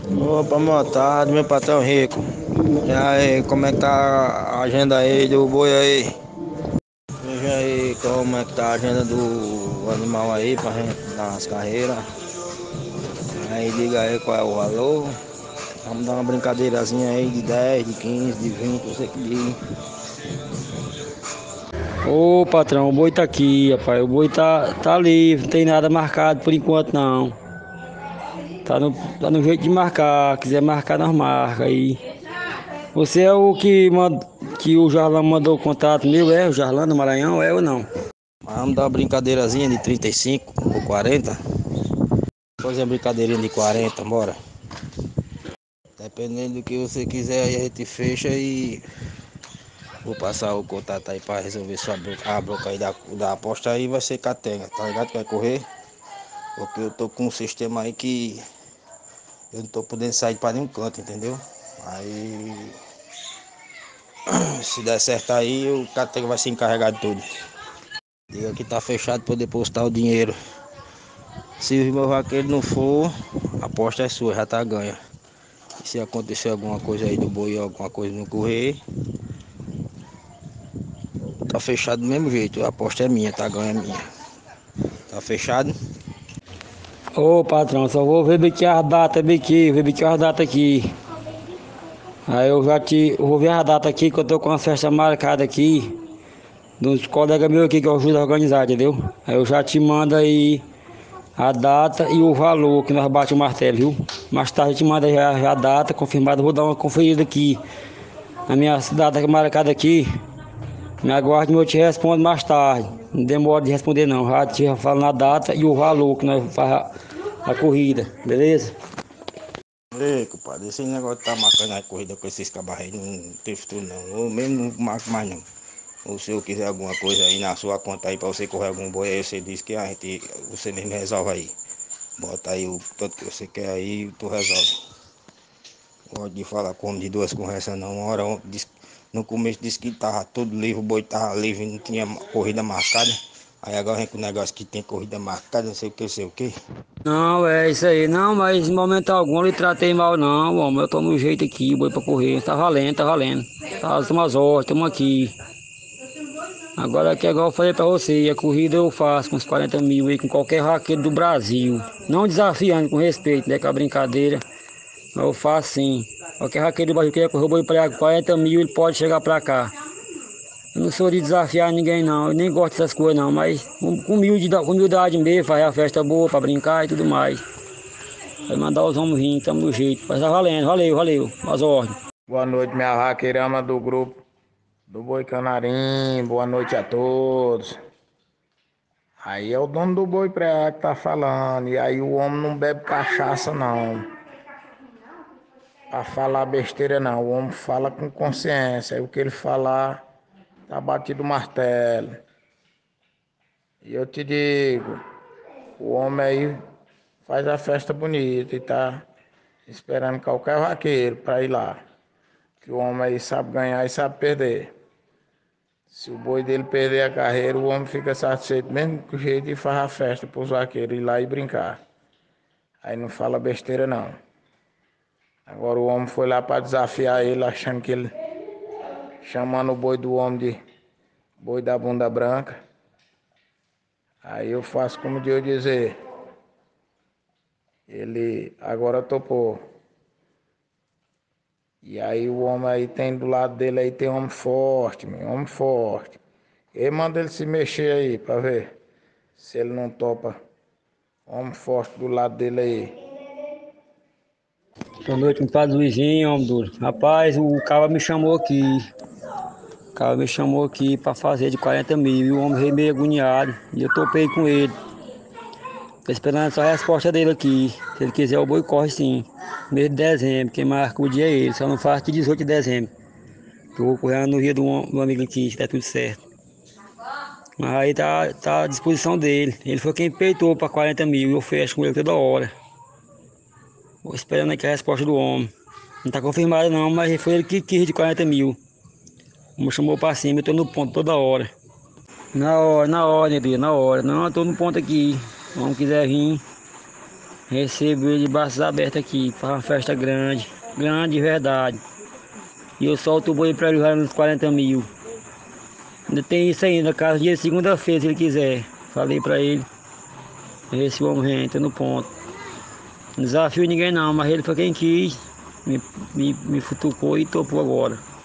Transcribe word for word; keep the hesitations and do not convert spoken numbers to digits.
Opa, boa tarde, meu patrão rico. E aí, como é que tá a agenda aí do boi aí? Veja aí como é que tá a agenda do animal aí pra gente dar umas carreiras. Aí liga aí qual é o valor. Vamos dar uma brincadeirazinha aí de dez, de quinze, de vinte, você que diz. Ô patrão, o boi tá aqui, rapaz. O boi tá, tá livre, não tem nada marcado por enquanto não. Tá no, tá no jeito de marcar, quiser marcar, nós marca aí. Você é o que, mand, que o Jarlão mandou o contato meu, é? O Jarlão do Maranhão, é ou não? Vamos dar uma brincadeirazinha de trinta e cinco ou quarenta. Fazer uma brincadeirinha de quarenta, bora. Dependendo do que você quiser aí a gente fecha e vou passar o contato aí pra resolver sua bronca. A bronca aí da, da aposta aí vai ser catenga, tá ligado? Que vai correr. Porque eu tô com um sistema aí que eu não tô podendo sair pra nenhum canto, entendeu? Aí se der certo aí, o catenga vai se encarregar de tudo. Diga que tá fechado pra eu depositar o dinheiro. Se o meu vaqueiro não for, a aposta é sua, já tá ganha. E se acontecer alguma coisa aí do boi, alguma coisa não correr, tá fechado do mesmo jeito. A aposta é minha, tá ganha é minha. Tá fechado? Ô patrão, só vou ver aqui as datas aqui, ver aqui as datas aqui. Aí eu já te, eu vou ver as datas aqui que eu tô com uma festa marcada aqui. Dos colegas meus aqui que eu ajudo a organizar, entendeu? Aí eu já te mando aí a data e o valor que nós bate o martelo, viu? Mais tarde eu te mando já, já a data confirmada. Vou dar uma conferida aqui na minha data marcada aqui. Me aguarde e eu te respondo mais tarde. Não demora de responder não. Já te falo na data e o valor que nós faz a, a corrida, beleza? Ei, compadre, esse negócio de tá marcando a corrida com esses cabarros aí não tem futuro não. Eu mesmo não marco mais não. Ou se eu quiser alguma coisa aí na sua conta aí pra você correr algum boi aí, você diz que a gente, você mesmo resolve aí. Bota aí o tanto que você quer aí, tu resolve. Gosto de falar como de duas conversas não. Uma hora diz- no começo disse que tava tudo livre, o boi tava livre, não tinha corrida marcada. Aí agora vem com o negócio que tem corrida marcada, não sei o que, não sei o que. Não, é isso aí. Não, mas em momento algum eu lhe tratei mal não, homem. Eu tô no jeito aqui, boi pra correr. Tá valendo, tá valendo. Tá, tamo as horas, tamo aqui. Agora que é igual eu falei pra você, a corrida eu faço com uns quarenta mil aí, com qualquer raqueiro do Brasil. Não desafiando, com respeito, né? Com a brincadeira. Mas eu faço sim. Qualquer raqueiro do Brasil que quer correr o boi pra quarenta mil, ele pode chegar pra cá. Eu não sou de desafiar ninguém não, eu nem gosto dessas coisas não, mas com, com humildade, com humildade mesmo, fazer a festa boa pra brincar e tudo mais. Vai mandar os homens vir, tamo no jeito. Mas tá valendo, valeu, valeu, as ordens. Boa noite, minha vaqueirama do grupo do Boi Canarim. Boa noite a todos. Aí é o dono do boi preá que tá falando. E aí o homem não bebe cachaça, não. Pra falar besteira, não. O homem fala com consciência. Aí o que ele falar, tá batido o martelo. E eu te digo, o homem aí faz a festa bonita e tá esperando qualquer vaqueiro pra ir lá. Que o homem aí sabe ganhar e sabe perder. Se o boi dele perder a carreira, o homem fica satisfeito mesmo com o jeito e faz a festa para os vaqueiros ir lá e brincar. Aí não fala besteira não. Agora o homem foi lá para desafiar ele, achando que ele, chamando o boi do homem de boi da bunda branca. Aí eu faço como de eu dizer. Ele agora topou. E aí o homem aí tem do lado dele aí tem homem forte, meu, homem forte. Ele manda ele se mexer aí para ver se ele não topa. Homem forte do lado dele aí. Boa noite, compadre Luizinho, homem duro. Rapaz, o cara me chamou aqui. O cara me chamou aqui pra fazer de quarenta mil. E o homem veio meio agoniado. E eu topei com ele. Tô esperando só a resposta dele aqui. Se ele quiser, o boi corre sim. Mês de dezembro, quem marca o dia é ele. Só não faz de dezoito de dezembro. Que eu vou correr no dia do, do amigo aqui, se der tudo certo. Mas aí tá, tá à disposição dele. Ele foi quem peitou para quarenta mil e eu fecho com ele toda hora. Vou esperando aqui a resposta do homem. Não tá confirmado não, mas foi ele que quis de quarenta mil. O homem chamou para cima, eu tô no ponto toda hora. Na hora, na hora, Neguinho, na hora. Não, eu tô no ponto aqui. Se o homem quiser vir, Recebo ele de braços abertos aqui, faz uma festa grande, grande de verdade. E eu solto o boi para ele uns quarenta mil. Ainda tem isso ainda, caso dia segunda-feira, se ele quiser. Falei para ele. Esse homem entra no ponto. Não desafio ninguém não, mas ele foi quem quis. Me, me, me futucou e topou agora.